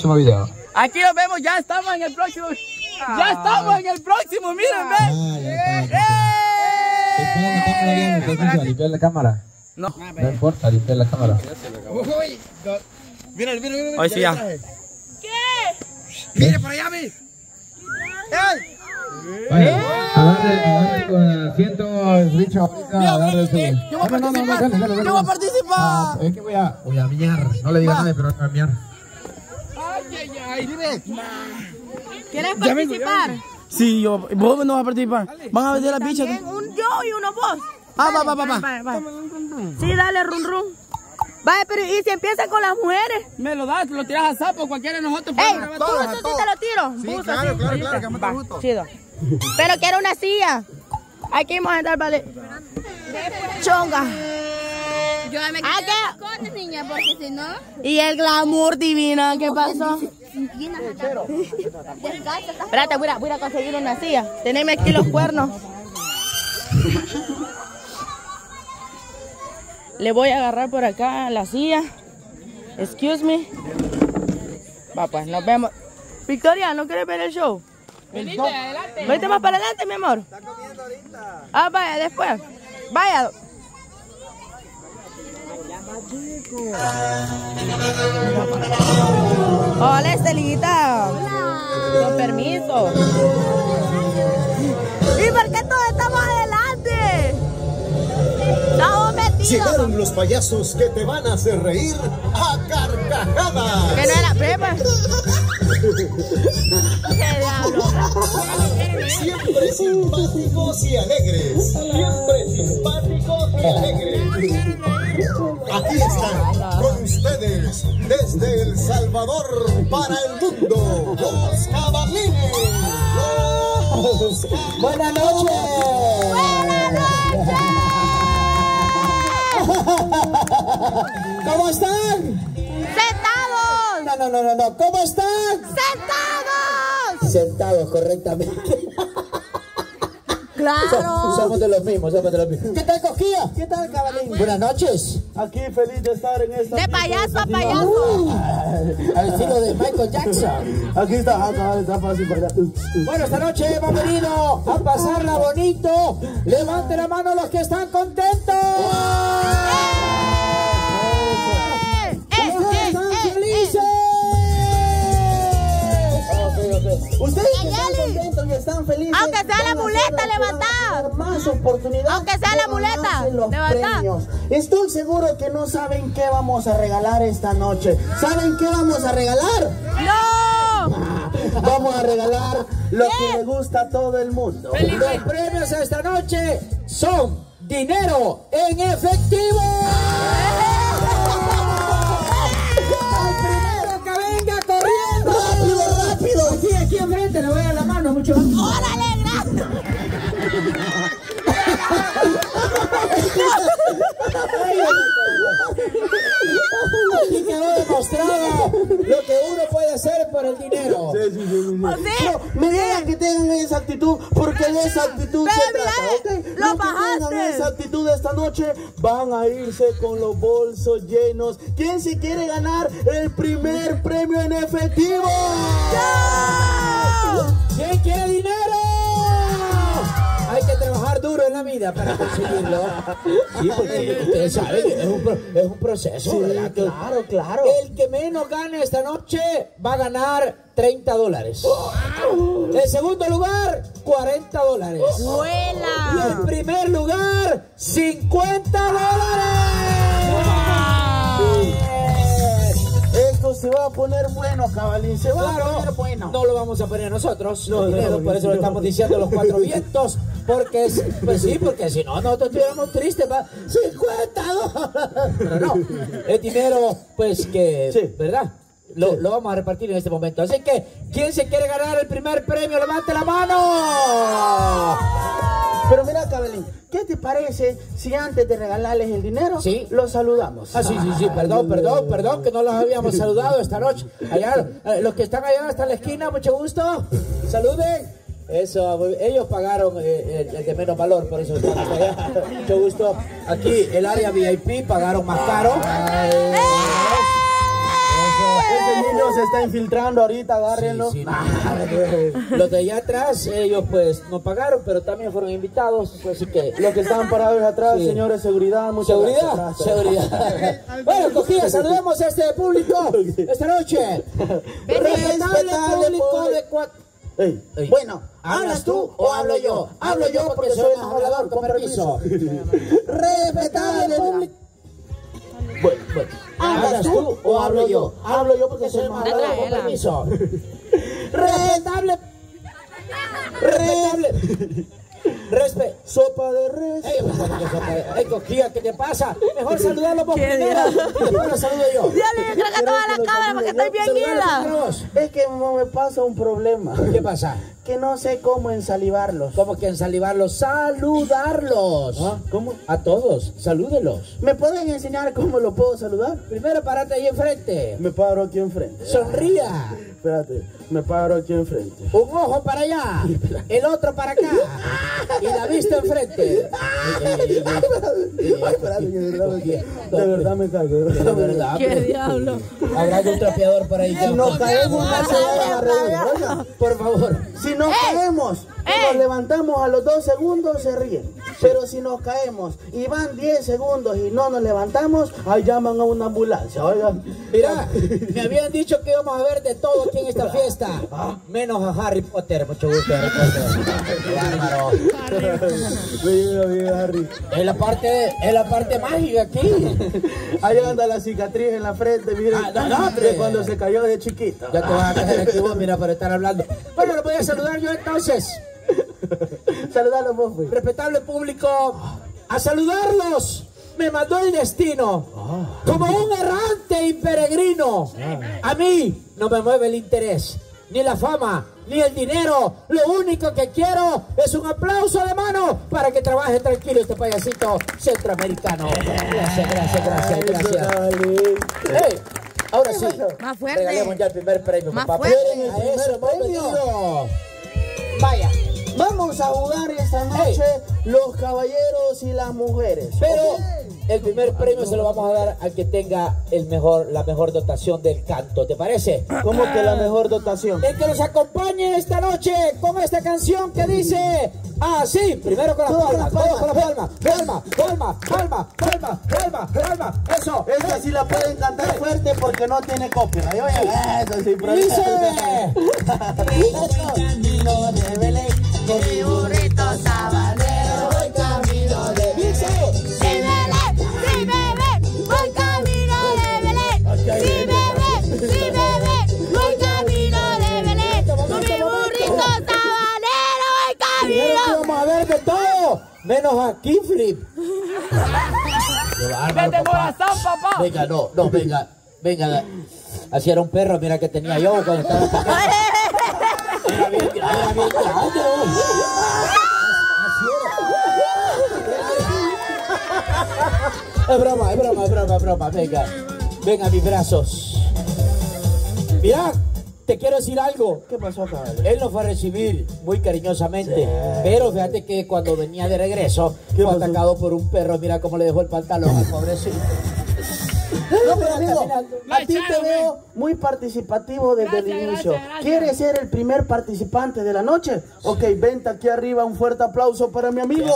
próximo video. Aquí nos vemos, ya estamos en el próximo. Ya estamos en el próximo, miren, ¿Puedes limpiar la cámara? No. No importa, limpiar la cámara. Mira. Hoy sí ya. Mire por allá, mi. Agarre con el asiento, Richard, ahorita agarre su... Yo voy a participar. Yo voy a participar. Es que voy a miar. No le digas a nadie, pero voy a miar. Ay, dime. ¿Quieres participar? Sí, vos no vas a participar. Van a vender las bichas. Un yo y uno vos. Va. Sí, dale, run. Vaya, pero ¿y si empiezan con las mujeres? Me lo das, lo tiras a sapo, cualquiera de nosotros. ¡Ey! ¿Buzo sí te lo tiro? Sí, Buzo, claro, sí. que me Va, gusto. chido. Pero quiero una silla. Aquí vamos a entrar, vale. Chonga. Yo me ¿Ah, quedé qué? con niña, porque si no... Y el glamour divina, ¿qué pasó? Espérate, voy a ir a conseguir una silla. Teneme aquí los cuernos. Le voy a agarrar por acá la silla. Excuse me. Va, pues, nos vemos. Victoria, ¿no quieres ver el show? Venite, adelante. Vete más para adelante, mi amor. Está comiendo ahorita. Ah, vaya, después. Vaya. Hola, Estelita. Con permiso. ¿Y por qué todos estamos adelante? Estamos metidos. Llegaron los payasos que te van a hacer reír a carcajadas. Que no era Pepa. ¿Qué diablo? Siempre simpáticos y alegres. Siempre simpáticos y alegres. Aquí están con ustedes desde El Salvador para el mundo. Los Cabalines. Buenas noches. ¿Cómo están? ¡Sentados! No. ¿Cómo están? ¡Sentados! Sentados correctamente. ¡Claro! Somos de los mismos. ¿Qué tal, Cosquilla? ¿Qué tal, Cabalín? Buenas noches. Aquí feliz de estar en esta... De payaso a payaso. Al estilo de Michael Jackson. Aquí está fácil para allá. Bueno, esta noche hemos venido a pasarla bonito. Levante la mano los que están contentos. ¿Están felices? Ustedes que están contentos y están felices. Aunque sea la muleta, levantá. Más oportunidades. Aunque sea la de muleta, ganarse los levantá. premios. Estoy seguro que no saben qué vamos a regalar esta noche. ¿Saben qué vamos a regalar? ¡No! Vamos a regalar lo que le gusta a todo el mundo. Los premios esta noche son dinero en efectivo. ¡El primero que venga corriendo! ¡Rápido! Aquí enfrente, le voy a dar la mano mucho más. ¡Órale, gracias! Aquí quedó demostrado lo que uno puede hacer por el dinero. Sí. Pero me digan que tengan esa actitud, porque de esa actitud Pero se mira, trata, ¿ok? lo Los que bajaste. tengan esa actitud esta noche van a irse con los bolsos llenos. ¿Quién se quiere ganar el primer premio en efectivo? ¿Quién quiere dinero? Hay que trabajar duro en la vida para conseguirlo. Sí, porque ustedes saben, es un proceso, ¿verdad? Claro. El que menos gane esta noche va a ganar $30. En segundo lugar, $40. Y ¡Vuela! en primer lugar, $50. Esto se va a poner bueno, Cabalín. Se va a poner bueno. No lo vamos a poner nosotros, el dinero, por eso lo estamos diciendo a los cuatro vientos. Porque, pues sí, porque si no, nosotros estuviéramos tristes, ¿va? $50. Pero no, el dinero, pues que, Sí. ¿verdad? Lo vamos a repartir en este momento. Así que, ¿quién se quiere ganar el primer premio? ¡Levante la mano! Pero mira, Cabalín, ¿qué te parece si antes de regalarles el dinero, Sí. los saludamos? Ah, sí, perdón, que no los habíamos saludado esta noche. Allá, los que están allá hasta la esquina, mucho gusto. Saluden. Eso, ellos pagaron el de menos valor, por eso están hasta allá. Mucho gusto. Aquí, el área VIP, pagaron más caro. Ese niño se está infiltrando ahorita, agárrenlo. Sí, los de allá atrás, ellos pues no pagaron, pero también fueron invitados, así que... Los que estaban parados atrás, Sí. señores, seguridad, muchas Seguridad, gracias. seguridad. Bueno, Cojilla, saludemos a este público esta noche. Respetable público de cuatro. Ey, Ey. bueno, ¿Hablas tú o hablo yo? Hablo yo porque soy el hablador, con permiso. Respetable público. Bueno. ¿Hablas tú o hablo yo? Hablo yo porque soy más Hablador, con permiso. Respetable. Sopa de res. Ey, Cojilla, ¿qué te pasa? Mejor saludarlo vos primero y después lo saludo yo. Dale, carga toda la cámara porque estoy bien Saludalo guila. Es que me pasa un problema. ¿Qué pasa? Que no sé cómo ensalivarlos. ¿Cómo que ensalivarlos? ¡Saludarlos! ¿Ah? ¿Cómo? A todos, salúdelos. ¿Me pueden enseñar cómo lo puedo saludar? Primero parate ahí enfrente. Me paro aquí enfrente. Sonría. Espérate, me paro aquí enfrente. Un ojo para allá, el otro para acá. Y la vista enfrente. Espérate, de verdad me caigo. De verdad. ¿Qué diablo? Habrá un trapeador por ahí. Si nos caemos, no se vayan a reír. Oiga, Por favor. si nos caemos y nos levantamos a los 2 segundos, se ríen. Pero si nos caemos y van 10 segundos y no nos levantamos, ahí llaman a una ambulancia. Oiga, Mira, me habían dicho que íbamos a ver de todo aquí en esta fiesta. Menos a Harry Potter. Mucho gusto, Harry Potter. Bárbaro. Mira, Harry. Es la parte mágica aquí. Ahí anda la cicatriz en la frente, miren, no, hombre. de cuando se cayó de chiquito. Ya te vas a caer aquí vos, mira, por estar hablando. Bueno, lo voy a saludar yo entonces. Saludalo vos, pues. Respetable público, a saludarlos me mandó el destino. Como un errante y peregrino. A mí no me mueve el interés, ni la fama, ni el dinero. Lo único que quiero es un aplauso de mano para que trabaje tranquilo este payasito centroamericano. Gracias. Hey, ahora sí, Más fuerte. regalemos ya el primer premio, Más papá. fuerte. A eso hemos venido. Vaya, vamos a jugar esta noche los caballeros y las mujeres. Pero el primer premio se lo vamos a dar al que tenga la mejor dotación del canto, ¿te parece? ¿Cómo que la mejor dotación? El que nos acompañe esta noche con esta canción que dice así, primero con las palmas, todos con las palmas, eso. Esta sí la pueden cantar fuerte porque no tiene copyright. Oye, eso sí, Dice, camino de Belén, con mi burrito sabanero, voy camino de dice, Sí, bebé, voy camino de Belén. Sí, bebé, voy camino de Belén. Con mi burrito sabanero voy primero que camino. vamos a ver de todo, menos a Kiflip. Vete corazón, papá. Venga, no, venga. Así era un perro, mira que tenía yo cuando estaba pequeño. Era bien grande. Así era. Es broma. Venga, mis brazos. Mira, te quiero decir algo. ¿Qué pasó, caballo? Él nos fue a recibir muy cariñosamente, pero fíjate que cuando venía de regreso fue pasó? atacado por un perro. Mira cómo le dejó el pantalón al pobrecito. No, pero amigo, caminando. a ti te veo muy participativo desde el inicio. gracias. ¿Quieres ser el primer participante de la noche? Ok, vente aquí arriba, un fuerte aplauso para mi amigo.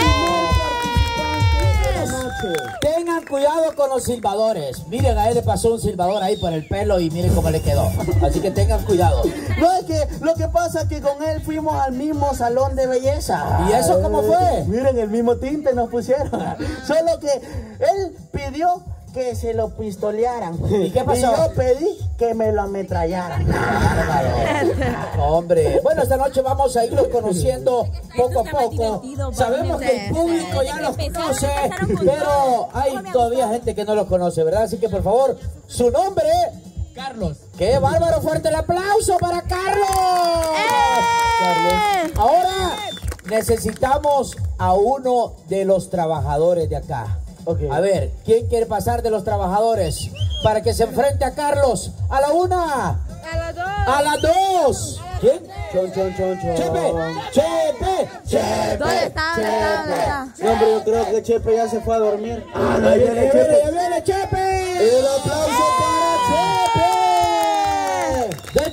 Tengan cuidado con los silbadores. Miren, a él le pasó un silbador ahí por el pelo y miren cómo le quedó. Así que tengan cuidado. No, es que lo que pasa es que con él fuimos al mismo salón de belleza. ¿Y eso cómo fue? Miren, el mismo tinte nos pusieron. Solo que él pidió que se lo pistolearan. ¿Y qué pasó? Y yo pedí que me lo ametrallaran. Hombre, bueno, esta noche vamos a irlos conociendo poco a poco. Sabemos que el público ya los conoce, pero hay todavía gente que no los conoce, ¿verdad? Así que por favor, su nombre, Carlos. ¡qué bárbaro! ¡Fuerte el aplauso para Carlos! Carlos. Ahora necesitamos a uno de los trabajadores de acá. Okay. A ver, ¿quién quiere pasar de los trabajadores para que se enfrente a Carlos? ¡A la una! A las dos. ¡A las dos! ¿Quién? Chon. ¡Chepe! ¿Dónde está? No, hombre, yo creo que Chepe ya se fue a dormir. ¡Ahí viene Chepe! El aplauso para Chepe.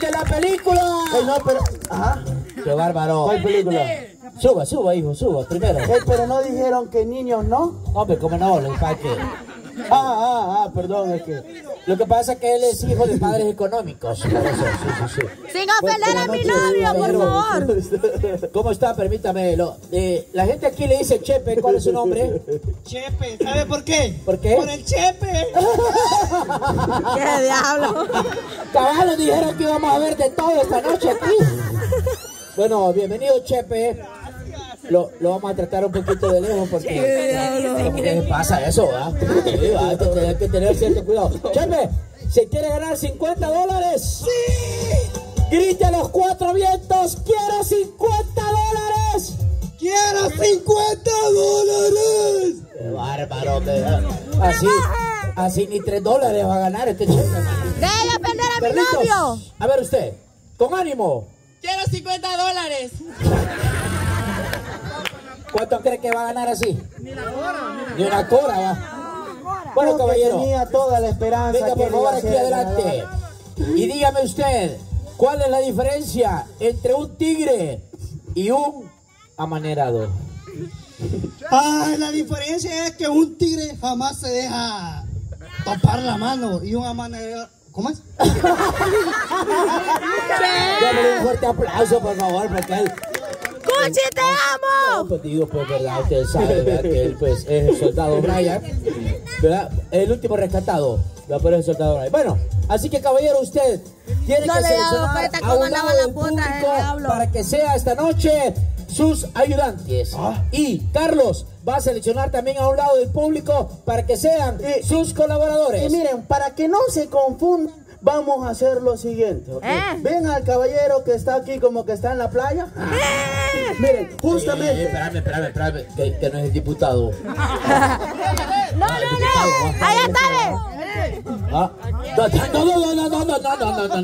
de la película. No, pero... Ajá. ¡Qué bárbaro! ¿Cuál película? Suba, hijo, suba, primero. Pero no dijeron que niños no. Hombre, ¿cómo no? Lo que pasa es que... Perdón, es que... Lo que pasa es que él es hijo de padres económicos. Por eso, sí. Sin ofender a mi novio, por favor. ¿Cómo está? Permítame. La gente aquí le dice Chepe. ¿Cuál es su nombre? Chepe, ¿sabe por qué? ¿Por qué? Por el Chepe. ¡Qué diablo! Caballos dijeron que íbamos a ver de todo esta noche aquí. Bueno, bienvenido Chepe. Lo vamos a tratar un poquito de lejos porque... ¿Qué pasa eso, verdad? Sí, hay que tener cierto cuidado. Chepe, ¿se quiere ganar $50? ¡Sí! Grite a los 4 vientos, ¡quiero $50! ¡Quiero $50! ¡Qué bárbaro! Así ni $3 va a ganar este Chepe. ¡Debe ofender a mi Perlitos, novio! a ver usted, con ánimo. Quiero $50. ¿Cuánto cree que va a ganar así? Ni una cora va. Bueno, caballero, tenía toda la esperanza. venga por favor aquí adelante. Y dígame usted, ¿cuál es la diferencia entre un tigre y un amanerado? La diferencia es que un tigre jamás se deja topar la mano y un amanerador... ¿Cómo es? Démosle un fuerte aplauso, por favor, porque él... ¡Cuchi, te amo! Pues digo, pues verdad, usted sabe, ¿verdad? Que él pues es el soldado Brian, ¿verdad? El último rescatado, ¿verdad? Pero es el soldado Brian. Bueno, así que caballero, usted tiene que seleccionar a un lado del público para que sea esta noche sus ayudantes. Y Carlos va a seleccionar también a un lado del público para que sean sus colaboradores. Y miren, para que no se confundan, vamos a hacer lo siguiente, ¿ok? Ven al caballero que está aquí como que está en la playa. Miren, justamente... Espérame, que no es el diputado. ¡No! ¡Ahí está, ve! No.